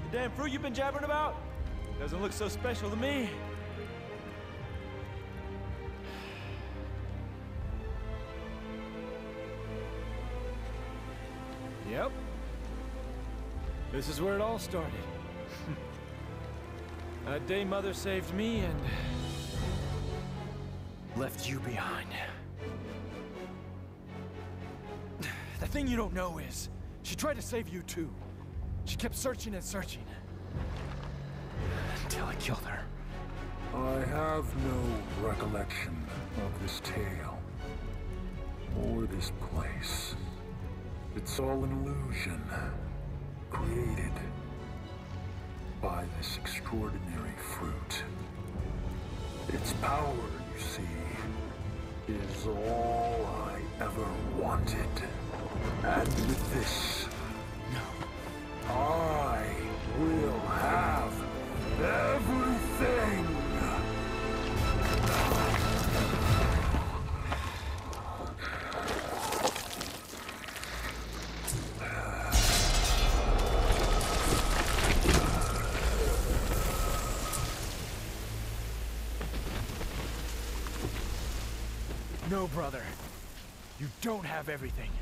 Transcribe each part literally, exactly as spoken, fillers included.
damn fruit you've been jabbering about? Doesn't look so special to me. Yep. This is where it all started. That day Mother saved me and left you behind. The thing you don't know is, she tried to save you too. She kept searching and searching. Until I killed her. I have no recollection of this tale. Or this place. It's all an illusion. Created by this extraordinary fruit. Its power, you see, is all I ever wanted. And with this, No. I will have everything! No, brother. You don't have everything.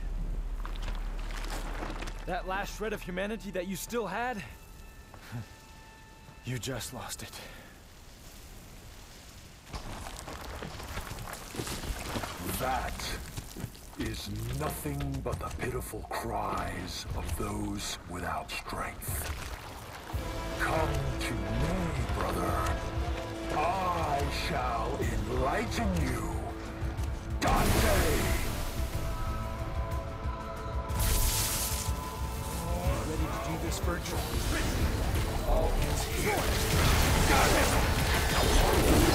That last shred of humanity that you still had, you just lost it. That is nothing but the pitiful cries of those without strength. Come to me, brother. I shall enlighten you. Dante! Ready to do this, Virgil? All is here. Got it!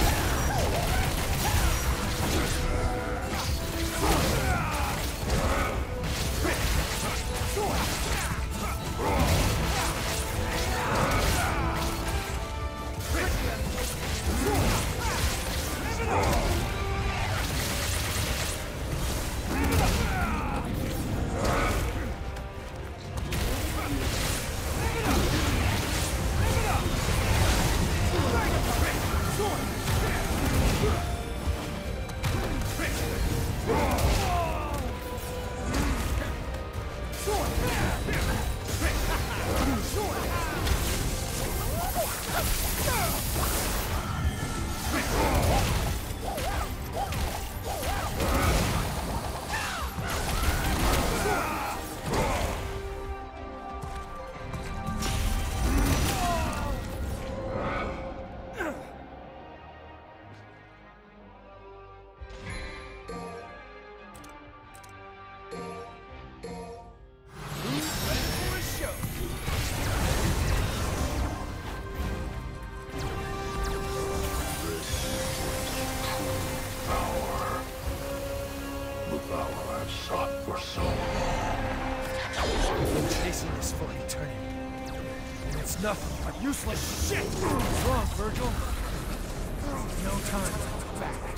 Nothing but useless shit! What's wrong, Virgil? No time to look back.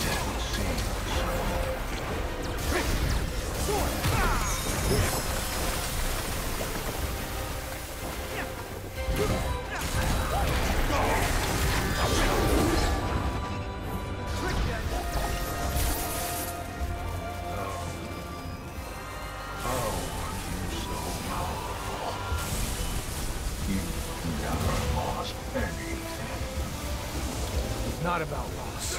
Not about loss.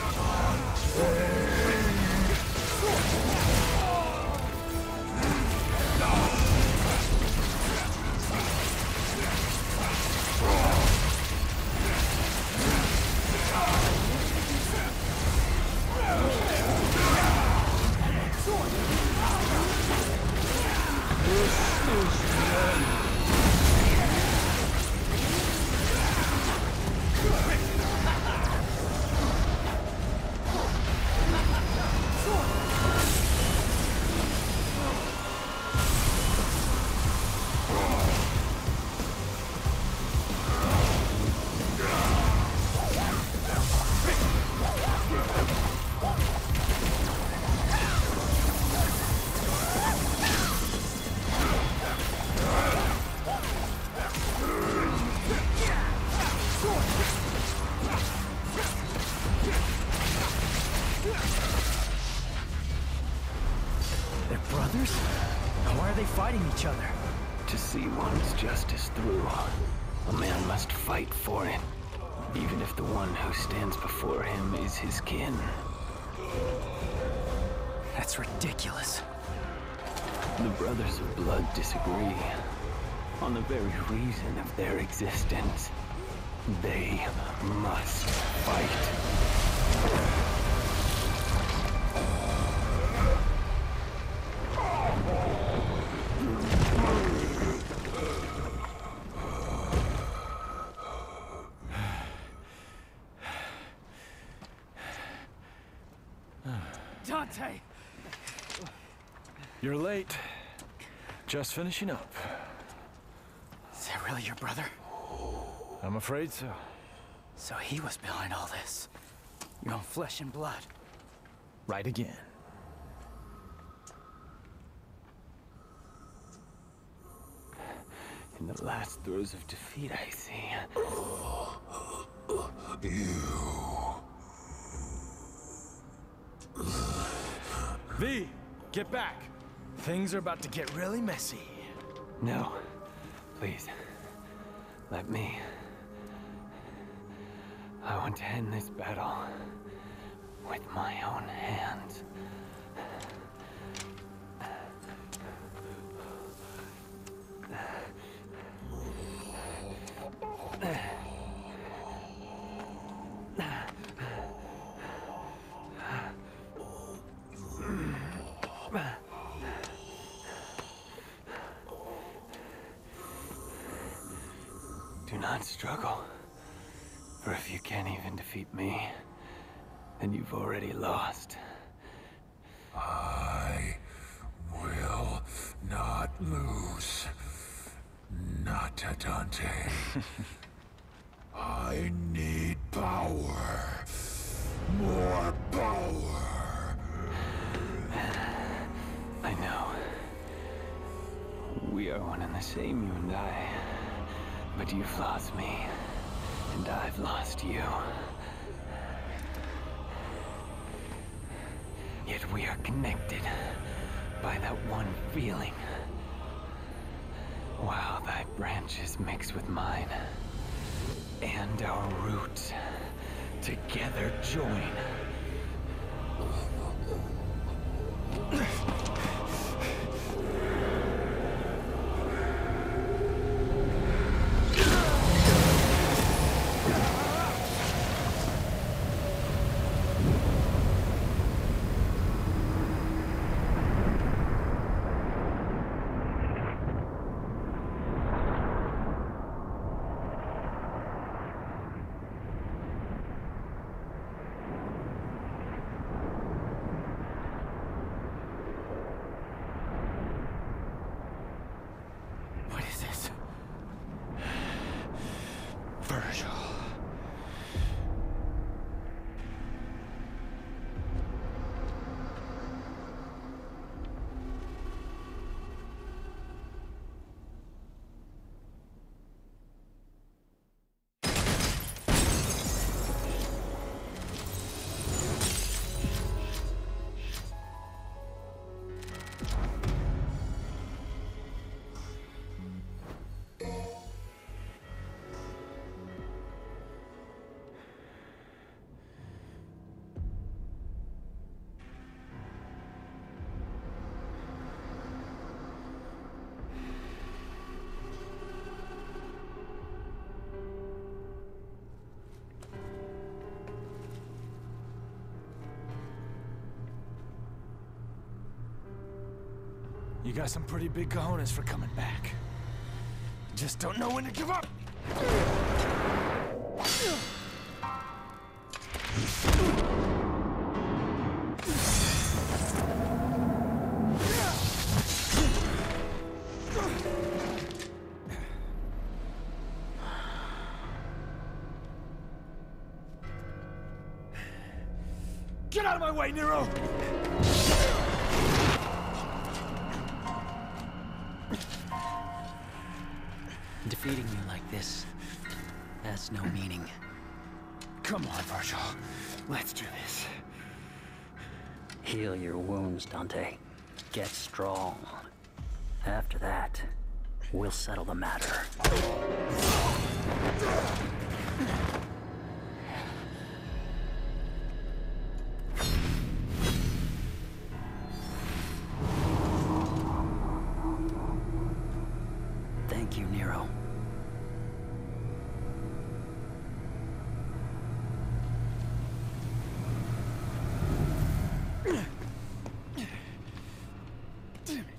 they fighting each other? To see one's justice through, a man must fight for it, even if the one who stands before him is his kin. That's ridiculous. The Brothers of Blood disagree on the very reason of their existence. They must fight. Dante! You're late. Just finishing up. Is that really your brother? I'm afraid so. So he was behind all this. Your own flesh and blood. Right again. In the last throes of defeat, I see. You... V, get back. Things are about to get really messy. No. Please. Let me. I want to end this battle with my own hands. Do not struggle. For if you can't even defeat me, then you've already lost. I will not lose. Not to Dante. I need power. More power. I know. We are one and the same, you and I. But you've lost me, and I've lost you. Yet we are connected by that one feeling. While thy branches mix with mine, and our roots together join. Virgil. You got some pretty big cojones for coming back. Just don't know when to give up! Get out of my way, Nero! Defeating you like this has no meaning. Come on, Virgil. Let's do this. Heal your wounds, Dante. Get strong. After that, we'll settle the matter. Thank you, Nero. Damn it.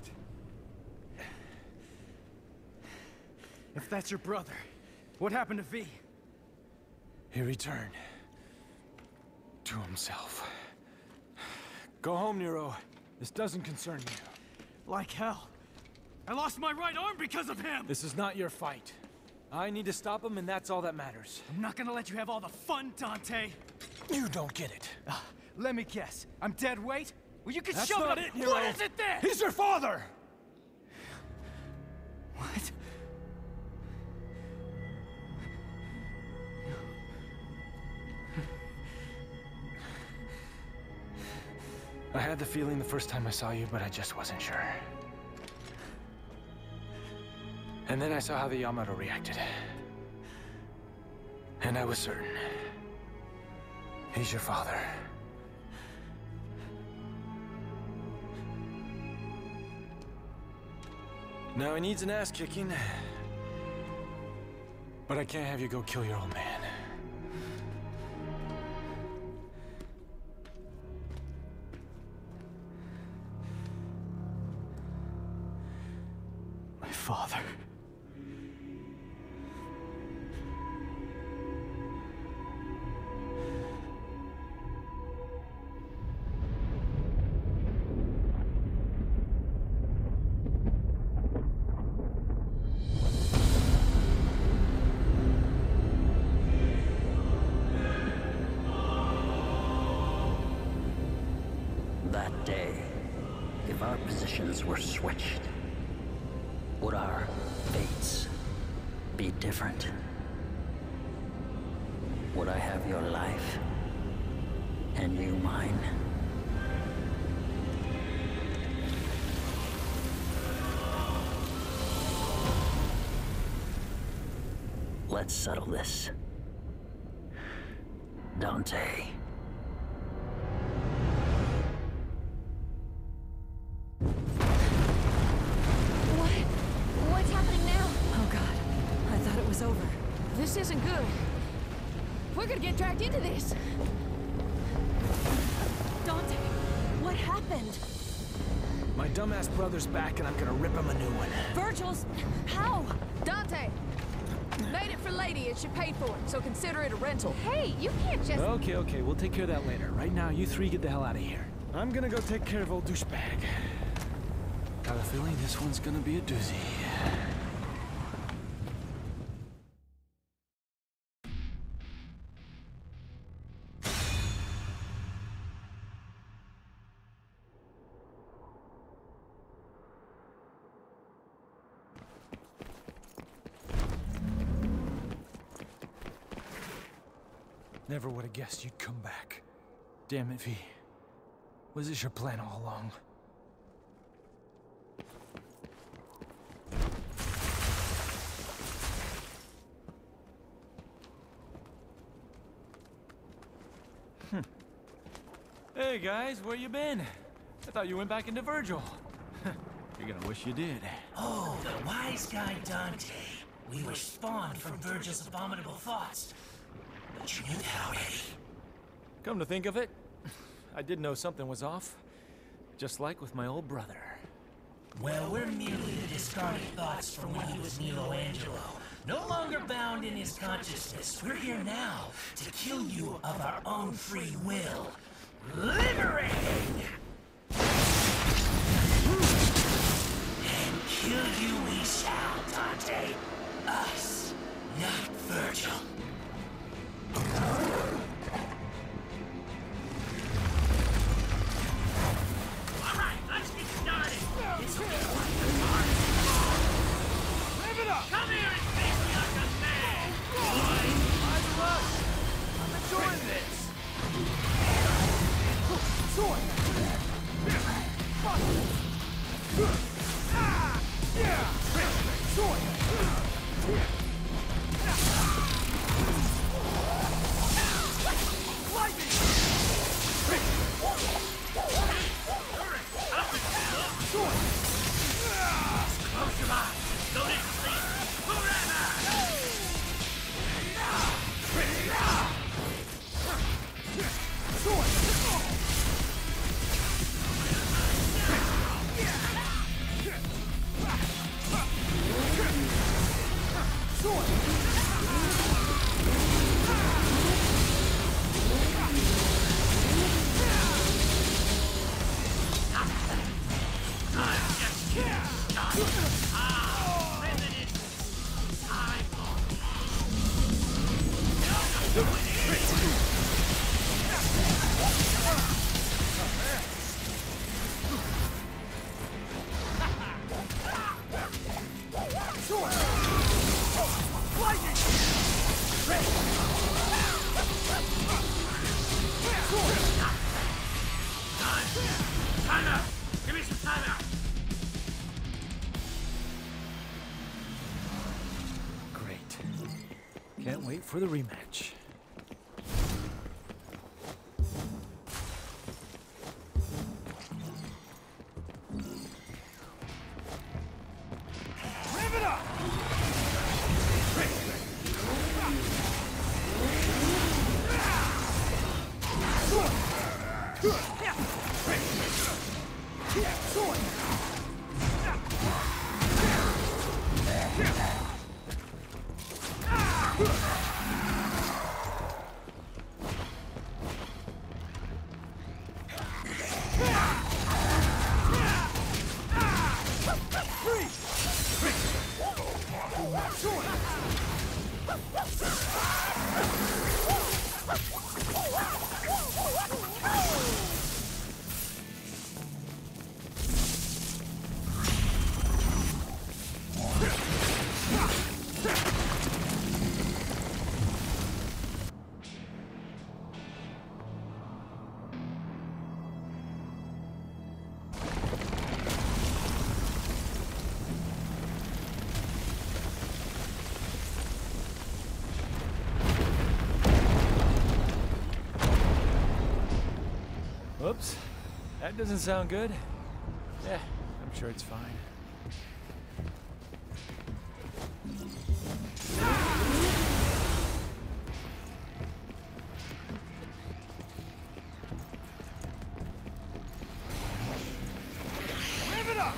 If that's your brother, what happened to V? He returned to himself. Go home, Nero. This doesn't concern you. Like hell. I lost my right arm because of him! This is not your fight. I need to stop him, and that's all that matters. I'm not gonna let you have all the fun, Dante! You don't get it. Uh, let me guess. I'm dead weight? Well, you can That's shove not it it, up. Nero. What is it then? He's your father! What? I had the feeling the first time I saw you, but I just wasn't sure. And then I saw how the Yamato reacted. And I was certain. He's your father. Now he needs an ass kicking. But I can't have you go kill your old man. My father. That day, if our positions were switched, would our fates be different? Would I have your life, and you mine? Let's settle this. Dante. What? What's happening now? Oh god, I thought it was over. This isn't good. We're gonna get dragged into this. Dante, what happened? My dumbass brother's back, and I'm gonna rip him a new one. Virgil's... how? Dante! Made it for Lady and she paid for it, so consider it a rental. Hey, you can't just... Okay, okay, we'll take care of that later. Right now, you three get the hell out of here. I'm gonna go take care of old douchebag. Got a feeling this one's gonna be a doozy. Never would have guessed you'd come back. Damn it, V. Was this your plan all along? Hmm. Hey guys, where you been? I thought you went back into Virgil. You're gonna wish you did. Oh, the wise guy Dante. We were spawned from Virgil's abominable thoughts. But you knew that already. Come to think of it, I did know something was off. Just like with my old brother. Well, we're merely the discarded thoughts from when he was Nilo Angelo. No longer bound in his consciousness. We're here now to kill you of our own free will. Liberating! And kill you we shall, Dante. Us, not Virgil. Alright, let's get started. This'll be one for Mark. Live it up! Come here and face me like a man, boy! Either us! I'm enjoying this! Sword! Ah! Can't wait for the rematch. Rev it up! Whoops. That doesn't sound good. Yeah, I'm sure it's fine. Rev it up!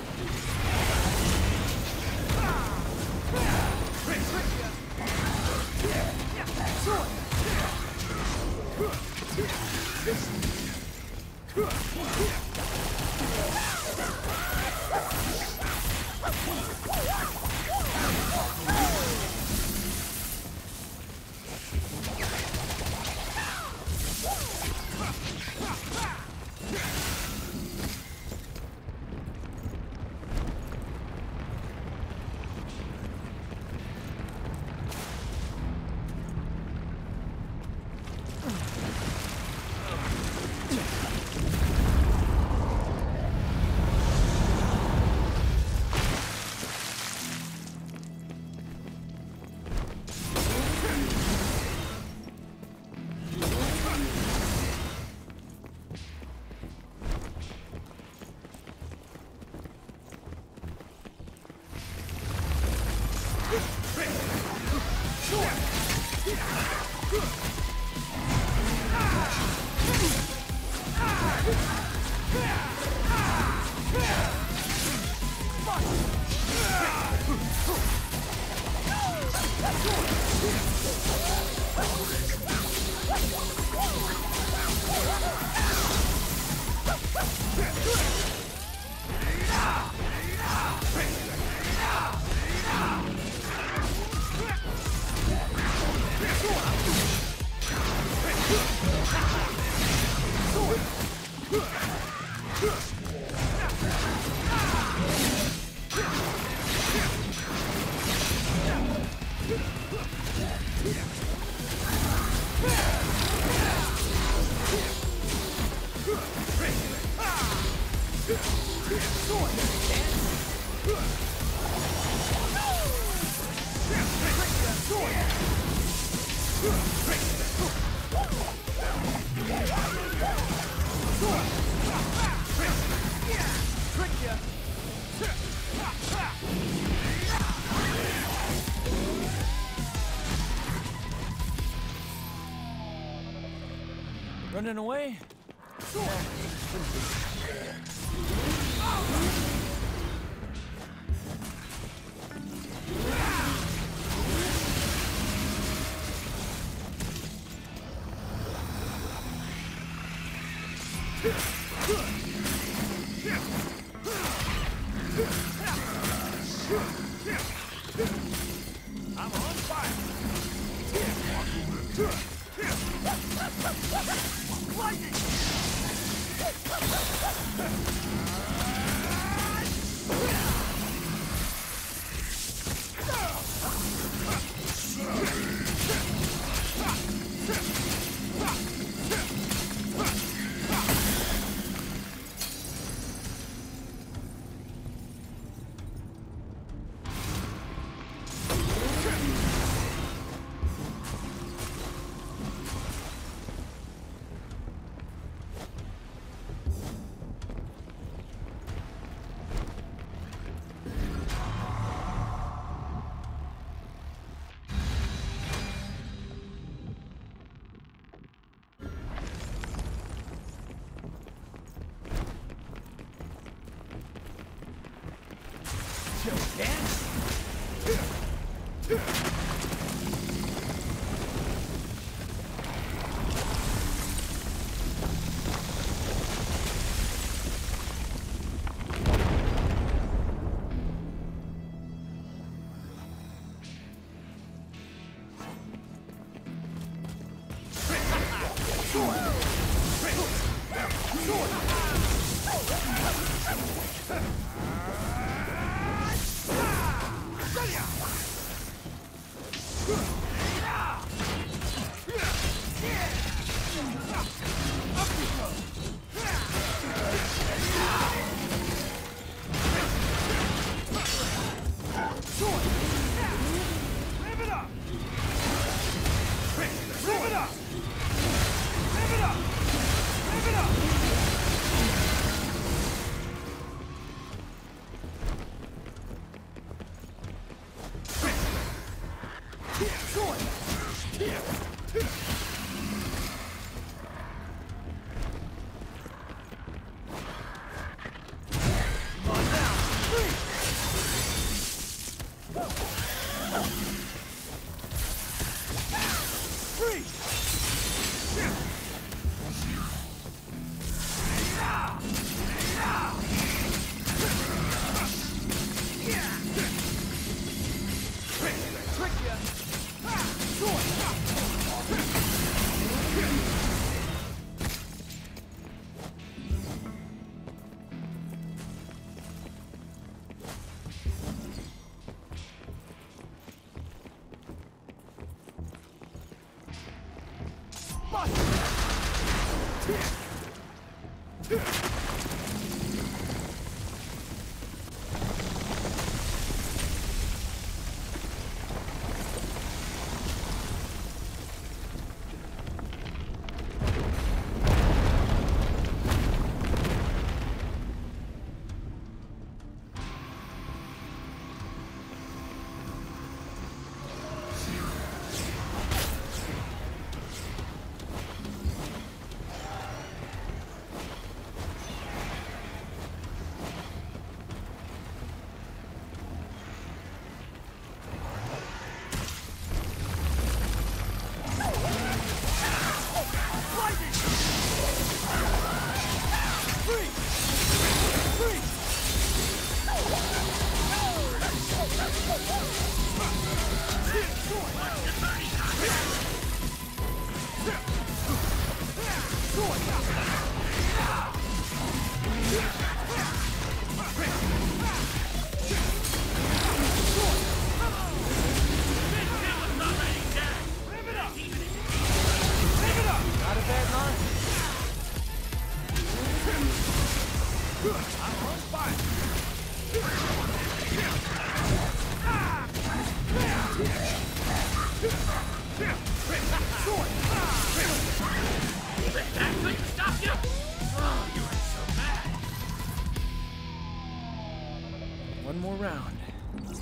Running away? I'm on fire! Lightning!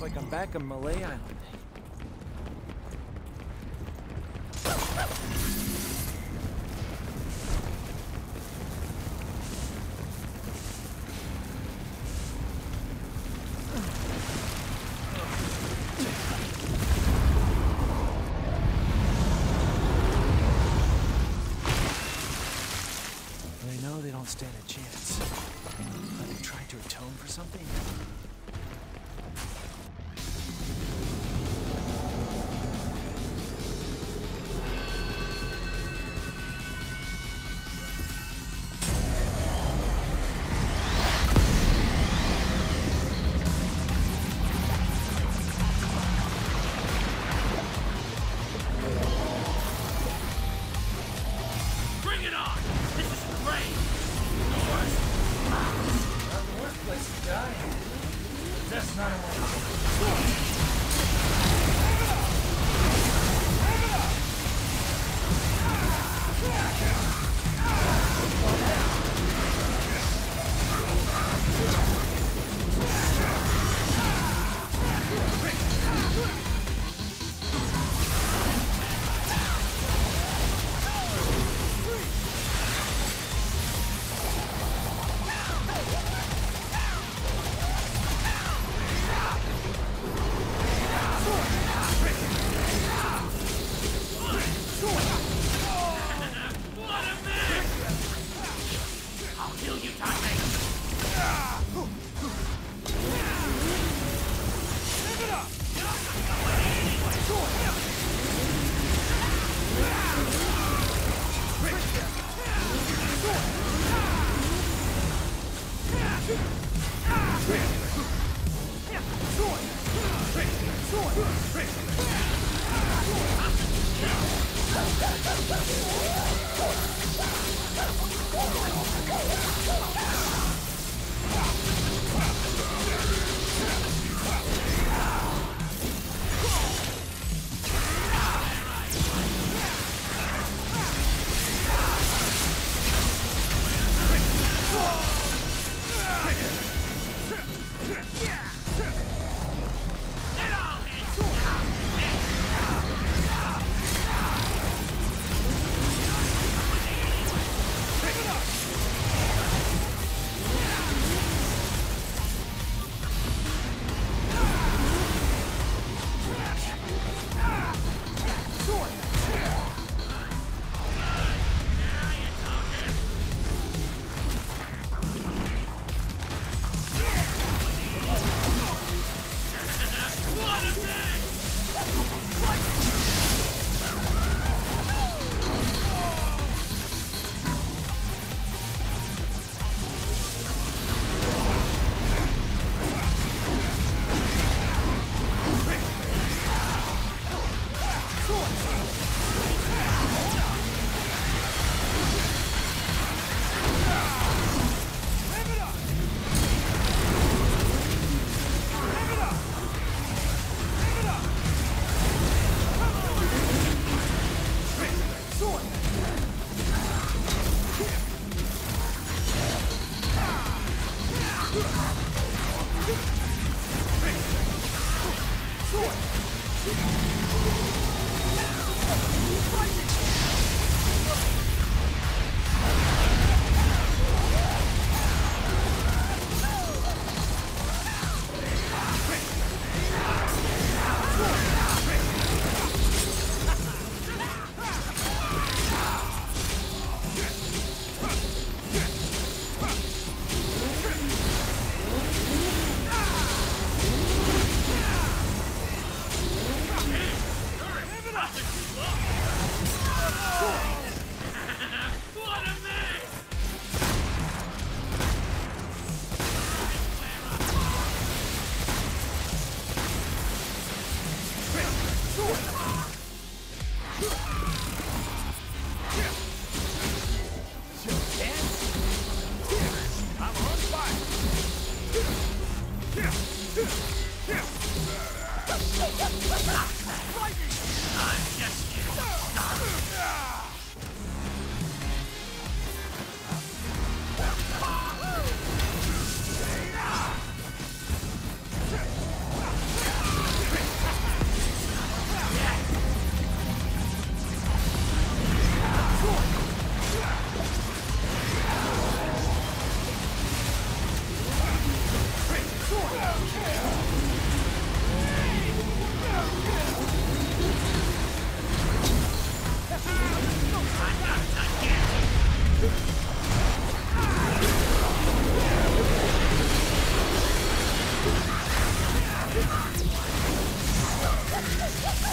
like I'm back on Malay Island. They know they don't stand a chance. Are they trying to atone for something? Bring it on! This is great! Yours! Not the worst place to die. That's not a I'll kill you, Tante!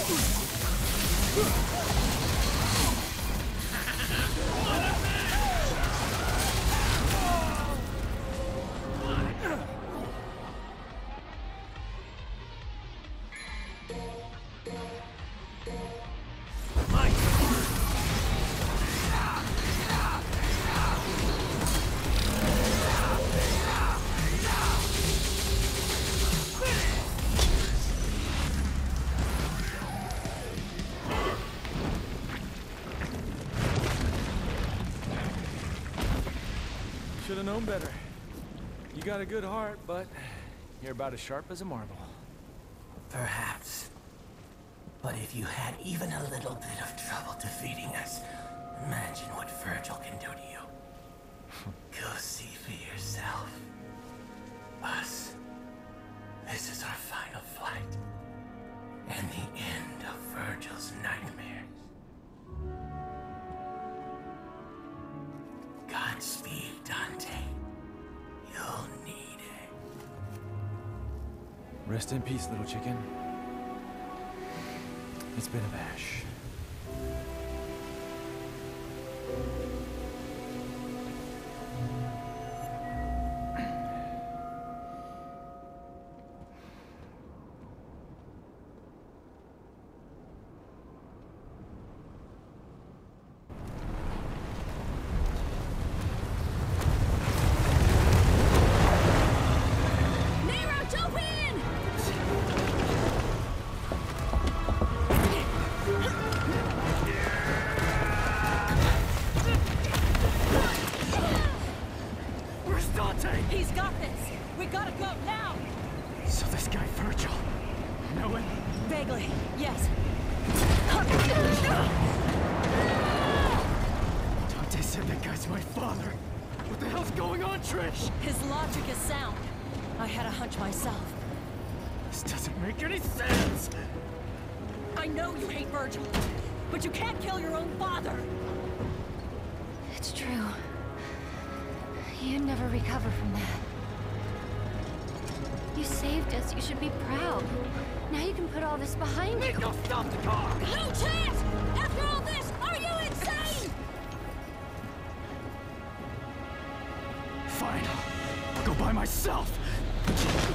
Should have known better. You got a good heart, but you're about as sharp as a marble. Perhaps. But if you had even a little bit of trouble defeating us, imagine what Virgil can do to you. Go see for yourself. Us. This is our final fight. And the end of Virgil's nightmares. Godspeed, Dante. You'll need it. Rest in peace, little chicken. It's been a bash. He's got this! We gotta go now! So this guy Virgil, know him? Vaguely, yes. Dante said that guy's my father. What the hell's going on, Trish? His logic is sound. I had a hunch myself. This doesn't make any sense! I know you hate Virgil, but you can't kill your own father! It's true. You'd never recover from that. You saved us. You should be proud. Now you can put all this behind you. Go stop the car! No chance! After all this, are you insane? Fine. I'll go by myself.